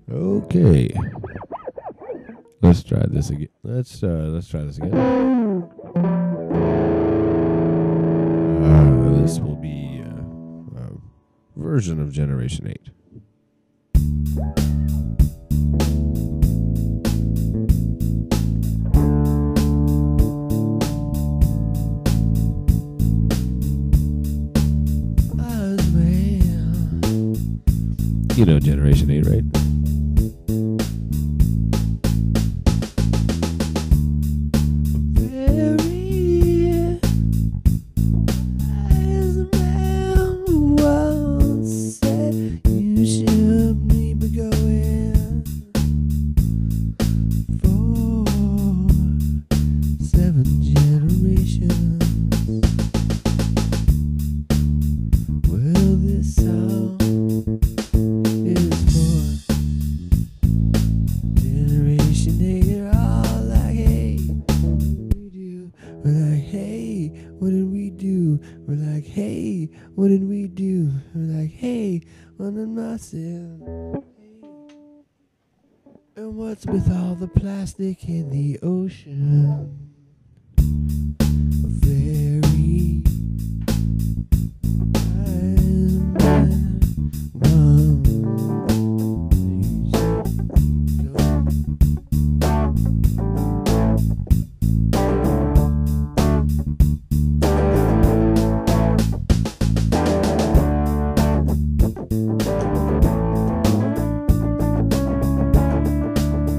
Okay. Let's try this again. Let's try this again. This will be a version of Generation 8. You know Generation 8, right? And what's with all the plastic in the ocean? Very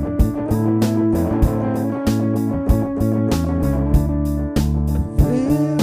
very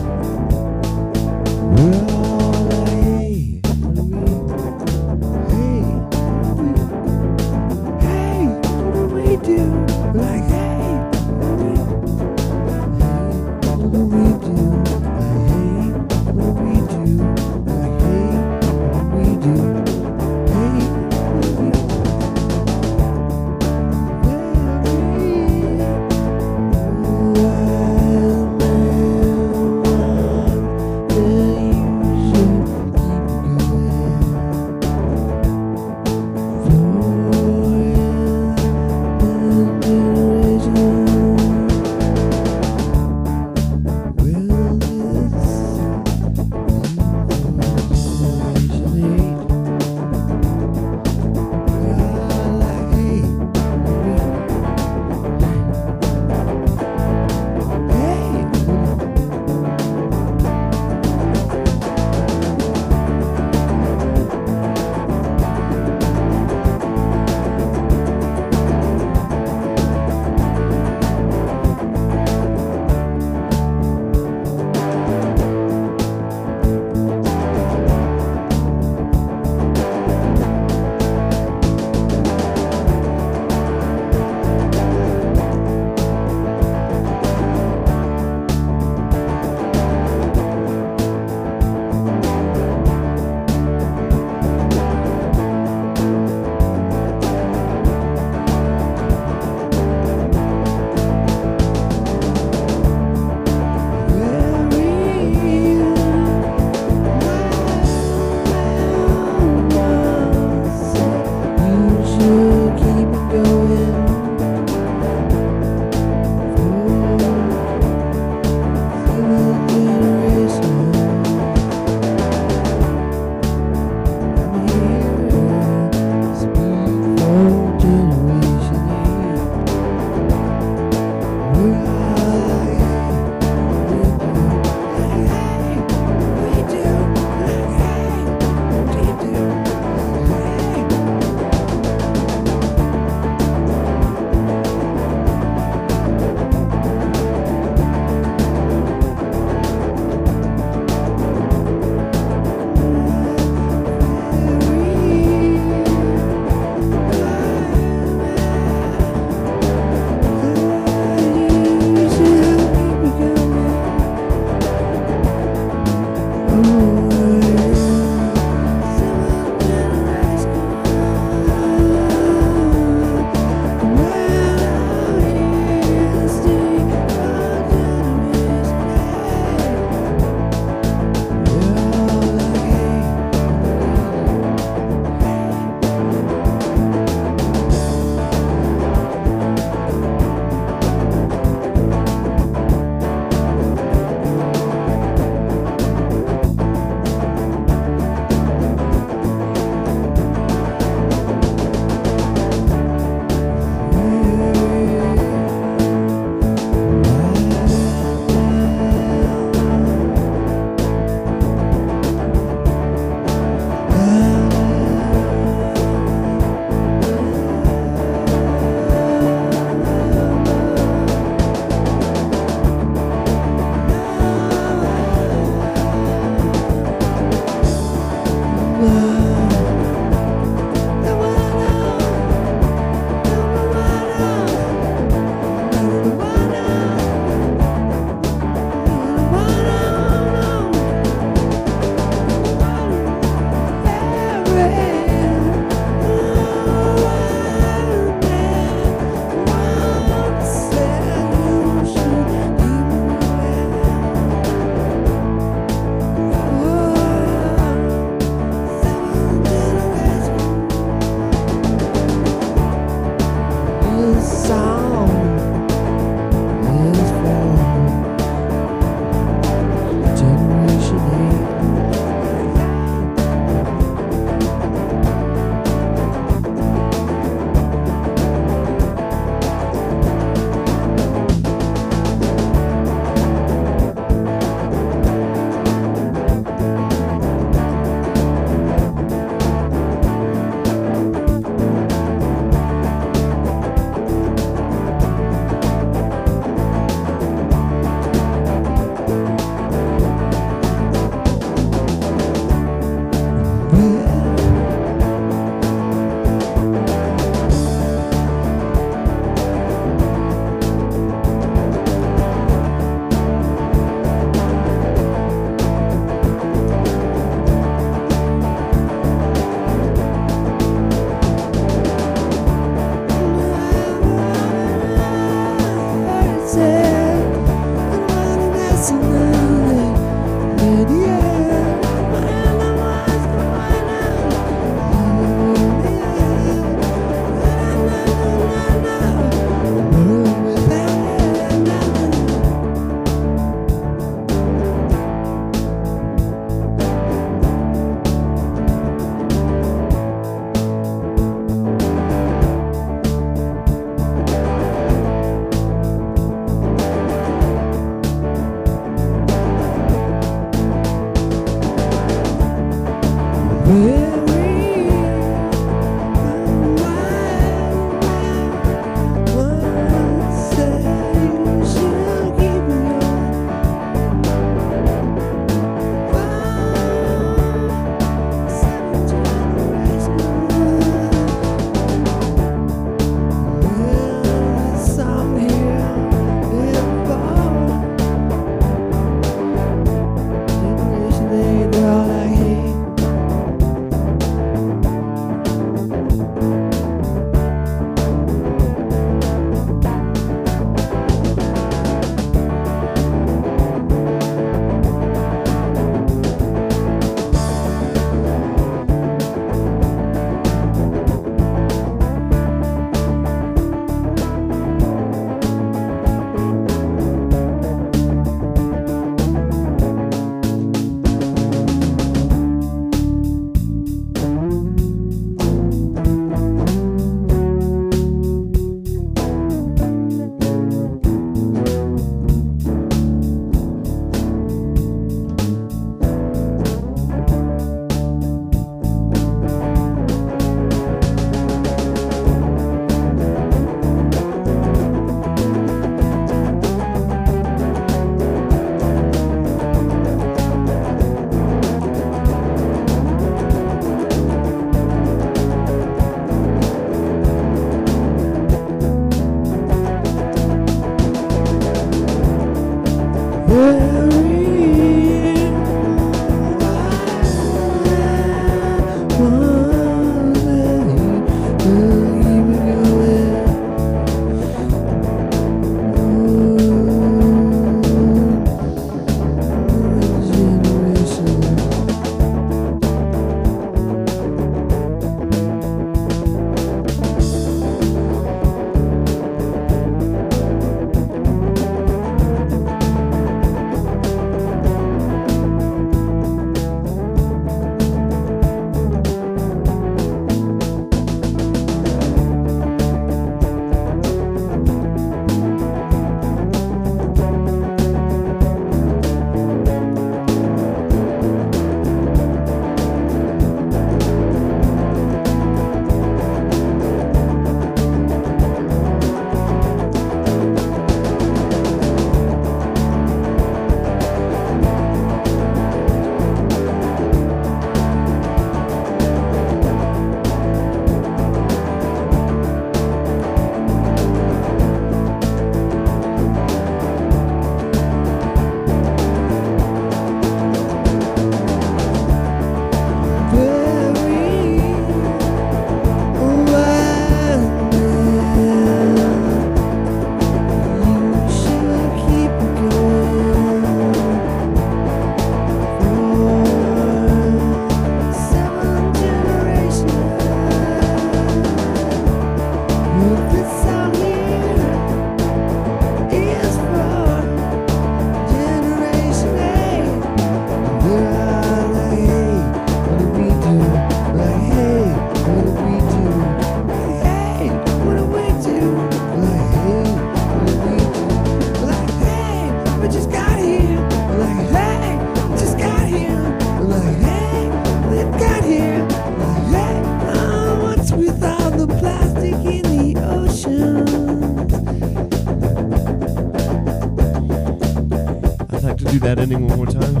Do that ending one more time.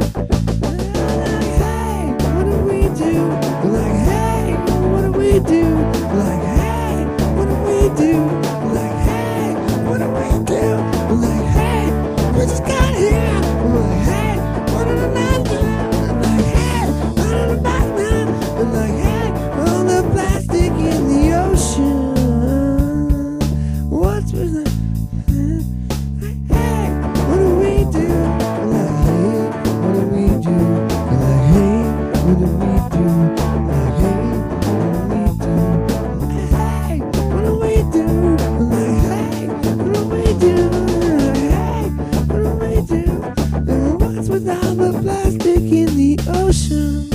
Hey, what do we do? Like, hey, what do we do? Like, hey, what do we do? Like, hey, what do we do? Like, hey, we just got here. Like, hey, what did I do? Like, hey, what did I back now? Like, hey, all the plastic in the ocean. What's with the hey, what do we do? Like, hey, what do we do? Like, hey, what do we do? Like, hey, what do we do? Like, hey, what do we do? Like, hey, what do we do? And what's with all the plastic in the ocean?